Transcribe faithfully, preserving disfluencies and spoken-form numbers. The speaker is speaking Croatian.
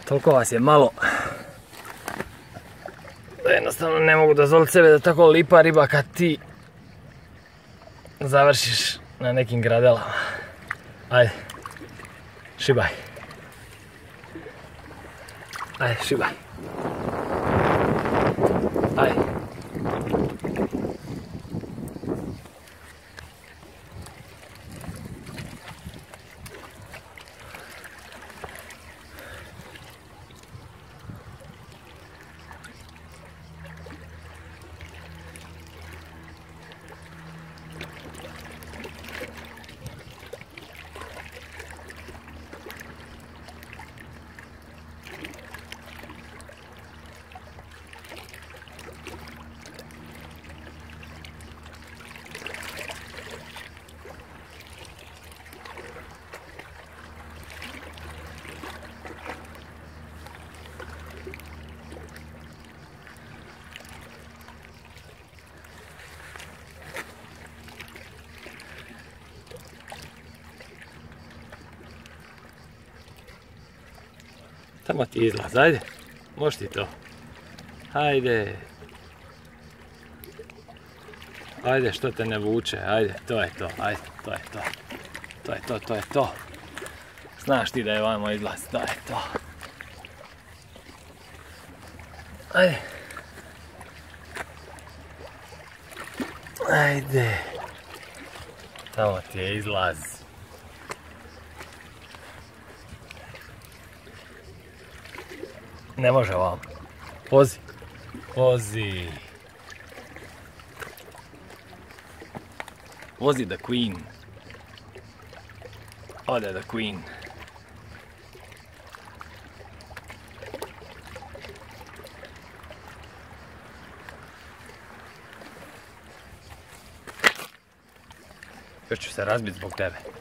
Toliko vas je malo. Jednostavno ne mogu dozvoliti sebe da tako lipa riba kad ti završiš na nekim gradelama. Ajde, šibaj. Ajde, šibaj. Ajde. Tamo ti izlaz, ajde. Možeš ti to. Ajde. Ajde, što te ne vuče, ajde, to je to, ajde, to je to. To je to, to je to. Znaš ti da je vamo izlaz, to je to. Ajde. Ajde. Tamo ti je izlaz. Ne može vam. Vozi. Vozi. Vozi the queen. Ode the queen. Još ću se razbiti zbog tebe.